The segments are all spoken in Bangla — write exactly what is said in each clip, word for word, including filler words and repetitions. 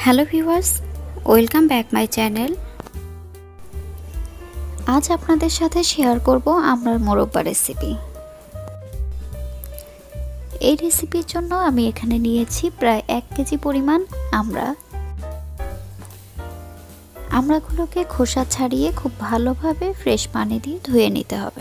Hello viewers, welcome back my channel. আজ আপনাদের সাথে শেয়ার করব আমরার মোরব্বা রেসিপি। এই রেসিপির জন্য আমি এখানে নিয়েছি প্রায় এক কেজি পরিমাণ আমড়া। আমড়াগুলোকে খোসা ছাড়িয়ে খুব ভালোভাবে ফ্রেশ পানি দিয়ে ধুয়ে নিতে হবে।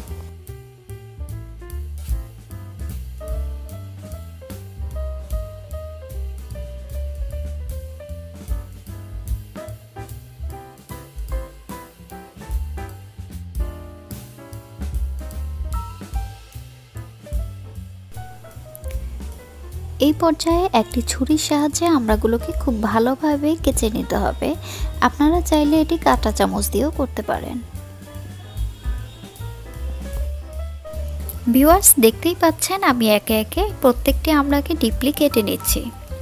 এই পর্যায়ে একটি ছুরির সাহায্যে আমড়াগুলোকে খুব ভালোভাবে কেচে নিতে হবে। আপনারা চাইলে এটি কাঁটা চামচ দিয়েও করতে পারেন। ভিউয়ার্স, দেখতেই পাচ্ছেন আমি একে একে প্রত্যেকটি আমড়াকে ডিপলি কেটে নিচ্ছি।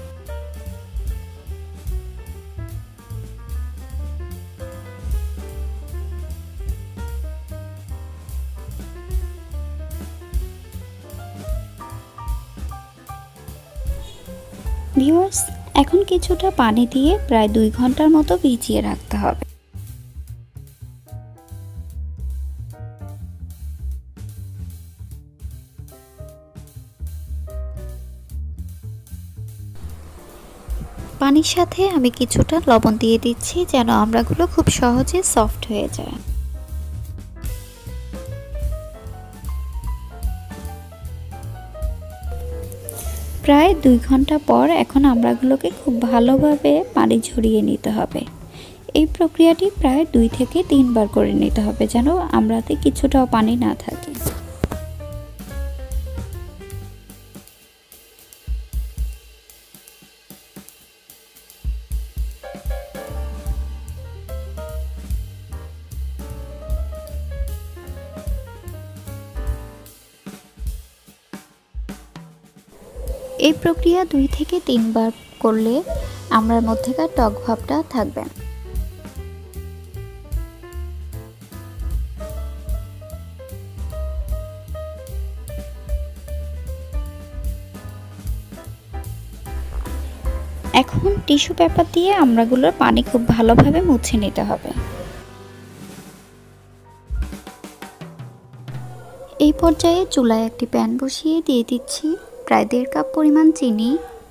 ভিউয়ার্স, এখন কিছুটা পানি দিয়ে প্রায় দুই ঘন্টার মতো ভিজিয়ে রাখতে হবে। পানির সাথে আমি কিছুটা লবণ দিয়ে দিচ্ছি যেন আমড়াগুলো খুব সহজে সফট হয়ে যায়। প্রায় দুই ঘন্টা পর এখন আমড়াগুলোকে খুব ভালোভাবে পানি ঝরিয়ে নিতে হবে। এই প্রক্রিয়াটি প্রায় দুই থেকে তিনবার করে নিতে হবে যেন আমড়াতে কিছুটাও পানি না থাকে। এই প্রক্রিয়া দুই থেকে তিনবার করলে আমড়ার মধ্যেকার টক ভাবটা থাকবে। এখন টিস্যু পেপার দিয়ে আমড়াগুলোর পানি খুব ভালোভাবে মুছে নিতে হবে। এই পর্যায়ে চুলায় একটি প্যান বসিয়ে দিয়ে দিচ্ছি প্রায় দেড় কাপ পরিমাণ চিনি,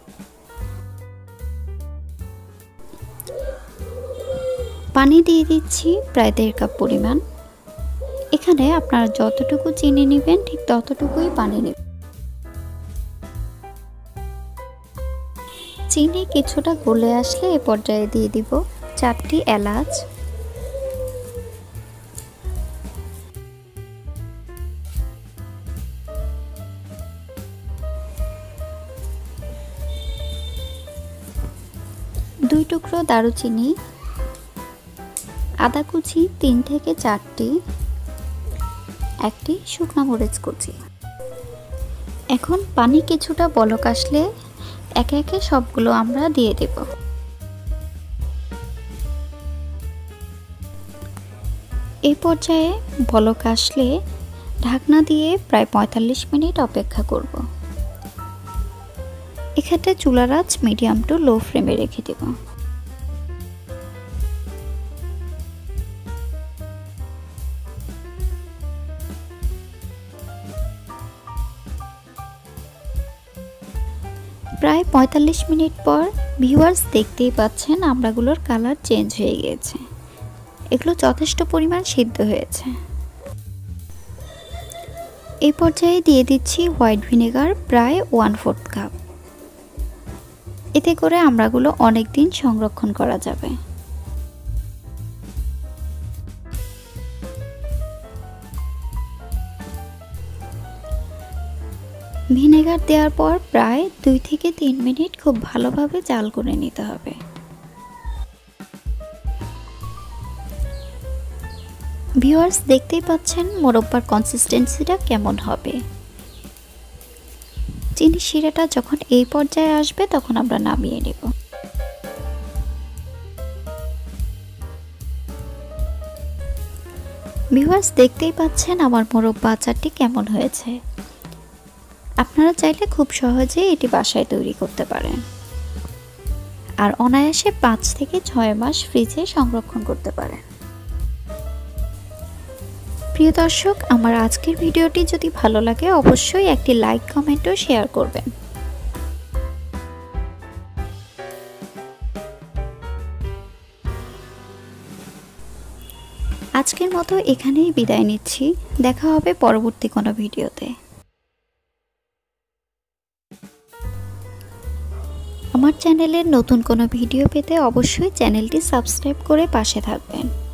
পানি দিয়ে দিচ্ছি প্রায় দেড় কাপ পরিমাণ। এখানে আপনারা যতটুকু চিনি নেবেন ঠিক ততটুকুই পানি নেবেন। চিনি কিছুটা গলে আসলে এ পর্যায়ে দিয়ে দিব চারটি এলাচ, দুই টুকরো দারুচিনি, আদা কুচি তিন থেকে চারটি, একটি শুকনো মরিচ কুচি। এখন পানি কিছুটা বলক আসলে একে একে সবগুলো আমরা দিয়ে দেব। এই পর্যায়ে বলক আসলে ঢাকনা দিয়ে প্রায় পঁয়তাল্লিশ মিনিট অপেক্ষা করব। এক্ষেত্রে চুলার আঁচ মিডিয়াম টু লো ফ্লেমে রেখে দেব। প্রায় পঁয়তাল্লিশ মিনিট পর ভিউয়ার্স দেখতেই পাচ্ছেন আমড়াগুলোর কালার চেঞ্জ হয়ে গিয়েছে। এগুলো যথেষ্ট পরিমাণ সিদ্ধ হয়েছে। এই পর্যায়ে দিয়ে দিচ্ছি হোয়াইট ভিনেগার প্রায় ওয়ান ফোর্থ কাপ। এতে করে আমড়াগুলো অনেক দিন সংরক্ষণ করা যাবে। ভিনেগার দেওয়ার পর প্রায় দুই থেকে তিন মিনিট খুব ভালোভাবে জাল করে নিতে হবে। ভিউয়ার্স, দেখতেই পাচ্ছেন মোরব্বার কনসিস্টেন্সিটা কেমন হবে। চিনি শিরাটা যখন এই পর্যায়ে আসবে তখন আমরা নামিয়ে নেব। ভিউয়ার্স, দেখতেই পাচ্ছেন আমার মোরব্বা আচারটি কেমন হয়েছে। আপনারা চাইলে খুব সহজেই এটি বাসায় তৈরি করতে পারেন। আর অনায়াসে পাঁচ থেকে ছয় মাস ফ্রিজে সংরক্ষণ করতে পারেন। প্রিয় দর্শক, আমার আজকের ভিডিওটি যদি ভালো লাগে অবশ্যই একটি লাইক, কমেন্ট ও শেয়ার করবেন। আজকের মতো এখানেই বিদায় নিচ্ছি। দেখা হবে পরবর্তী কোনো ভিডিওতে। আমার চ্যানেলের নতুন কোনো ভিডিও পেতে অবশ্যই চ্যানেলটি সাবস্ক্রাইব করে পাশে থাকবেন।